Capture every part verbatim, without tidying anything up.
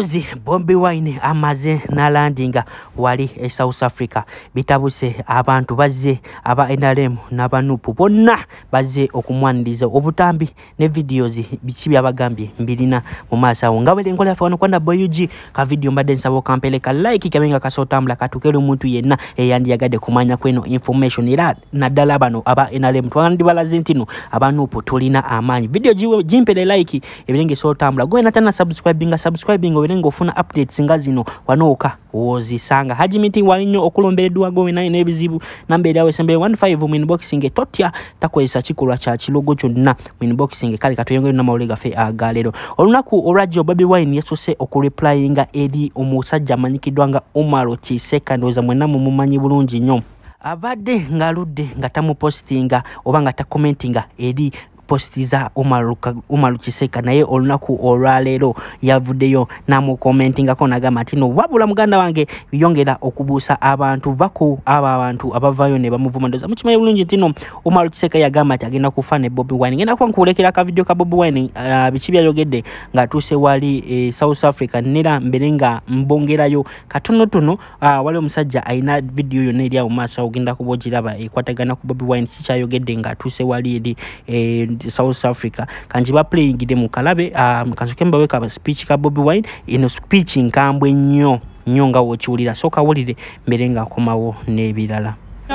news Bobi Wine amaze nalandinga wali e South Africa bitabuse abantu bazze aba N R M n'abanupu bonna bazze okumwaniriza obutambi ne videos bikibi abagambye mbilina mu maasawo ngawele ngola fano kwanda boyuji ka video mbadde nsabo kampeleka like kamenga kasotambula katukere omuntu yenna eyandi yagadde kumanya kweno information era naddala bano aba N R M twandi balaze ntino abanupu tulina amanyi video jiwe jimpele like ebirenge sotambula gwena tana subscribinga subscribing obirenga ofuna updates nga zino wanoka wozisanga haji meeting walinyo okulomberedwa gowe naye nebizibu nambere yawe sembe one five mu inboxing totya takwesa kikolwa kya kilogo kyonna mu inboxing kale katuyongere na maulega fe agalero olunaku olwajo Bobi Wine yasose okureplyinga edi omusajja manyikidwanga Omaro Kiseka ndoza mwena mu mumanyi bulungi nnyo abadde ngaludde ngatamu postinga oba ngata commentinga edi postiza Omaro Omaro Kiseka naye olunaku olwalero yavuddeyo namu commentinga kona gama tino wabula muganda wange yongera okubuusa abantu vaku aba abantu abavayo ne bamuvuma ndoza mukimaye bulungi tino Omaro Kiseka yagamba ati agenda kufane Bobi Wine ngenda kwa nkulekera ka video ka Bobi Wine uh, bichibya yogedde nga tuse wali e, South Africa nera mberenga mbongerayo katono tono uh, wali omusajja aina video yo neri ya umasa ogenda kubojiraba ekwatagana ku Bobi Wine kicha yogedde nga tuse wali edi e, South Africa kanjiba playing ide mu kalabe um, kanzokemba weka speech ka Bobi Wine ino speech nkambwe nnyo nnyo nga wochiulira soka wolire mberenga komawo nebirala.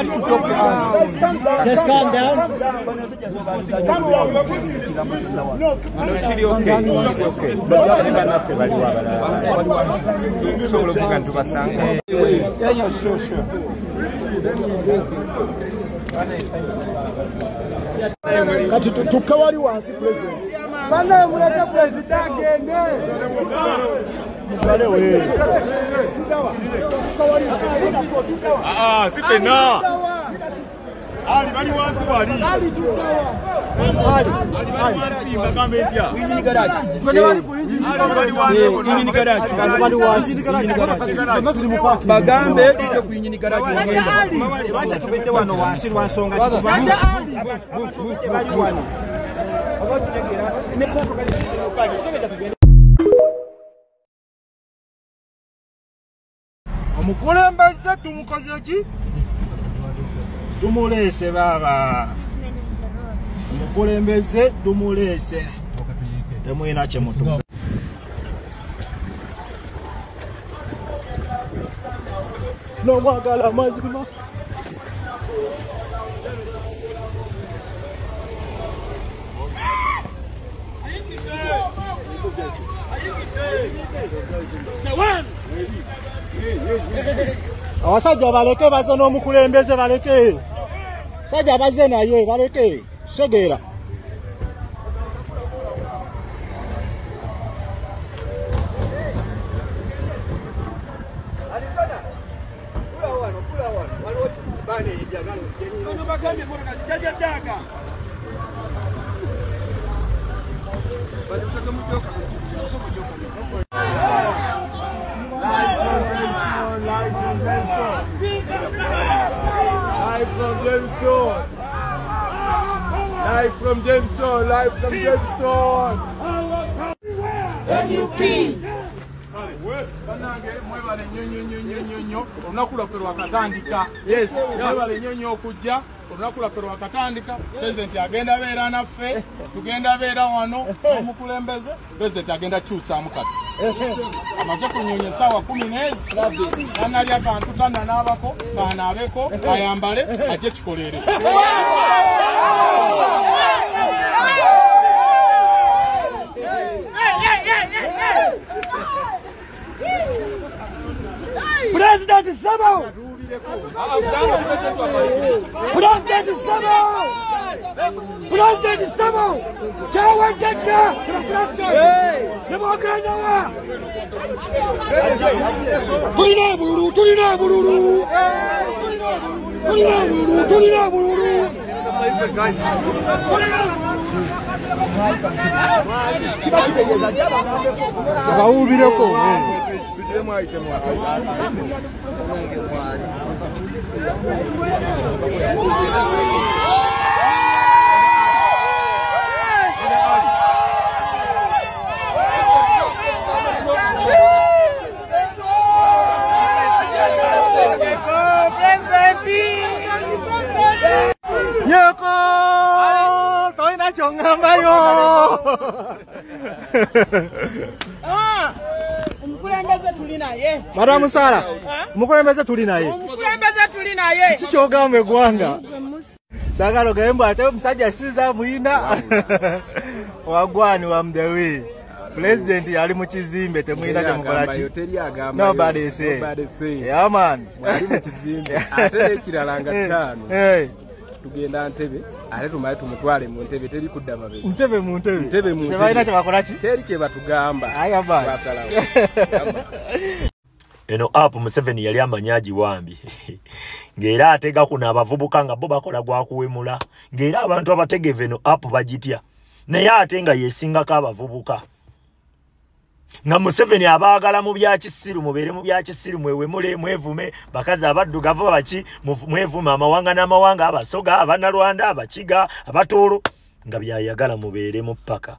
Just calm down. Calm down. No, it's really okay. It's okay. But you never know if so look at to sang. Yeah, yeah, sure, sure. Kati tukawali wansi president. Bana muleka president agende. Mukale we. Ah ah, sipe na. Ali bali wansi wali. Ali tukawa. Ali. Ali wansi makambe tia. Winyi garage. Twende wali ku winyi garage. Winyi garage. Bali wansi. Winyi garage. Bagambe tuje ku winyi garage ngenda. Mawali bacha tubende wano wansi wansonga tuba. Ali. Bali wano. Abategera. Ne poko kali ukage. Tegeza tugende. Omukulembeze tumukoze ki? Tumulese baba. Omukulembeze tumulese. Temwina kye mutu. No mwagala mazima. Abasajja baleke baze n'omukulembeze baleke. Sajja baze naye baleke. Segera. Alipana. Kula wano, kula wano. Walo bane ijagalo. Kono bagambe kwa jaja daga. Bali mtaka mjoka. Live from Jamestown. Live from Jamestown. Live from Jamestown. N U P. Yes, mwebale nyonyo okujja olunakula ffe lwakatandika president agenda beera naffe tugenda beera wano omukulembeze president agenda kyusaamu kati amaze kunyonyo essaawa kumi n'ezi anali akantu kananaabako kanaabeko ayambale ajje kikolere President Sabo! President Sabo! President Sabo! Chawa Ganga! Nemoganawa! Tulina bururu! Tulina bururu! Tulina bururu! Tulina bururu! Baubireko. Yeah. Ah, omukulembeze tuli naye. Madam Sara, omukulembeze tuli naye. Omukulembeze tuli naye. Kikyogamba eggwanga. Sagalo gaemba ate omusajja asiza muyina. Wagwani wa mdewe. President yali mu kizimbe temuyina kye mukola ki. Nobody say. Nobody say. Yeah man. Mwali mu kizimbe. Ate ekirala nga ttaano. Hey. Tugenda Ntebe, ate tumaye tumutwale mu Ntebe teri kudda mabega. Ntebe mu Ntebe. Ntebe mu Ntebe. Tebalina kye bakola ki? Teri kye batugamba. Aya basi. Eno app Museveni yali amanyaji wambi. Ngera atega kuna abavubuka nga bo bakola gwa kuwemula. Ngera abantu abategevu eno app bagitya. Naye ate nga yesingako abavubuka. Nga Museveni abaagala mu bya kisiru mubeere mu bya kisiru mwewemule mwevume bakazi abaddugavu baki mwevume amawanga n'amawanga abasoga abanalwanda abakiga abatoolo nga byayagala mubeere mu ppaka.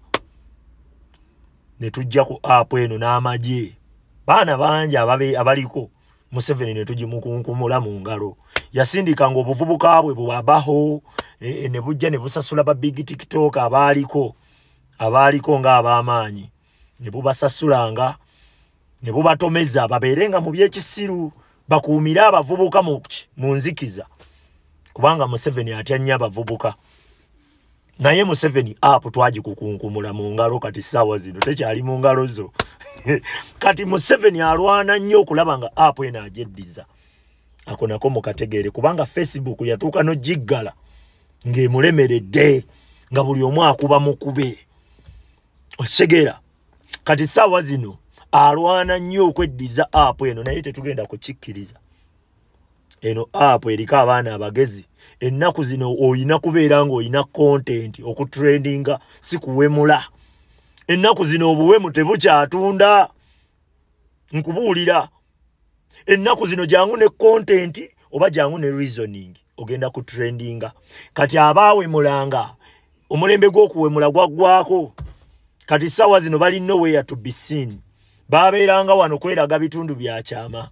Ne tujja ku app eno n'amagye baana bangi ababe abaliko Museveni ne tugimukunkumula mu ngalo yasindika ngo obuvubuka bwe bwabaho e, ne bujja ne busasula ba big TikTok abaaliko abaaliko nga abamaanyi ne bubasasulanga ne bubatomeza babeerenga mu byekisiru bakuumira abavubuka mu mu nzikiza kubanga Museveni atya nnyo abavubuka. Naye Museveni app twagikukunkumula mu ngalo kati ssaawa zino tekyali mu ngalo zo. Kati Museveni alwana nnyo okulaba nga app eno agyeddiza. Ako nako mukategeere kubanga Facebook yatuuka n'ogiggala ng'emulemeredde nga buli omu akuba mukube. Osegera kati ssaawa zino alwana nnyo okweddiza app eno naye tetugenda kukikkiriza. Eno app eriko abaana abagezi ennaku zino oyina kubeera ng'oyina content okutrendinga si kuwemula. Ennaku zino obuwemu tebukyatunda nkubuulira. Ennaku zino jangu ne content oba jangu ne reasoning ogenda kutrendinga. Kati abaawemulanga omulembe gw'okuwemula gwaggwako. Kati ssaawa zino bali nowhere to be seen. Babeeranga wano kweraga bitundu bya kyama.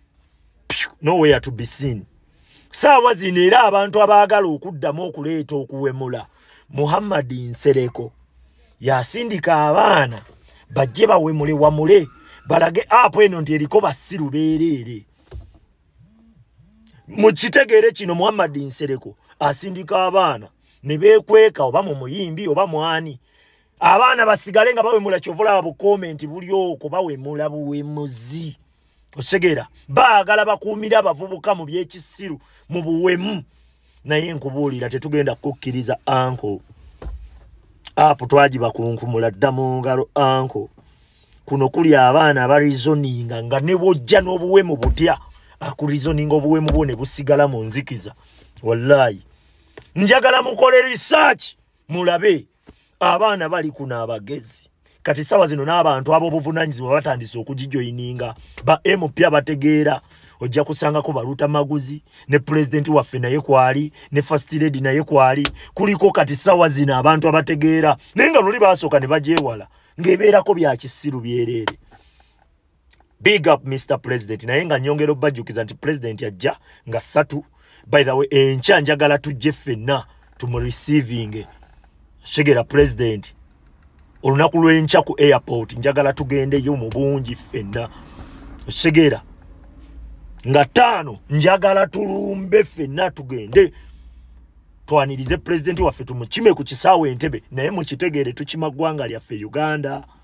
Nowhere to be seen. Ssaawa zino era abantu abaagala okuddamu okuleeta okuwemula Muhammad Nsereko yasindika abaana bajje bawemule wamule balage app eno nti eriko basiru beerere. Mu kitegeere kino Muhammad Nsereko asindika abaana ne beekweka oba mu muyimbi oba mwani. Abaana basigale nga bawemula kyovula bu comment buli oko bawemula buwemuzi. Osegera baagala bakuumira abavubuka mu byekisiru mu buwemu. Naye nkubuulira tetugenda kukkiriza anko. Apo twagiba kunkumula dda mu ngalo anko. Kuno kuli abaana abarizoninga nga ne bojja n'obuwemu butya akurizoninga obuwemu bwo ne busigala mu nzikiza. Wallahi njagala mukole research mulabe abaana bali kuna abagezi. Kati sawa zino n'abantu abo buvunanyizibwa batandise okugijoyininga ba M P bategeera ojja kusanga ko baluta maguzi ne president waffe naye kwali ne first lady naye kwali kuliko kati sawa zino abantu abategeera nenga luli basooka ne bajeewala ngebeerako bya kisiru byerere. Big up Mister President. Naye nga nyongero bajukiza nti president yajja nga satu. By the way encha njagala tujje ffenna tumu receiving Shegera president olunaku lw'enkya ku airport njagala tugendeyo mu bungi ffenna. Shegera nga tano njagala tulumbe ffenna tugende twanirize president waffe tumukime ku kisaawe Entebbe naye mu kitegeere tukima ggwanga lyaffe Uganda.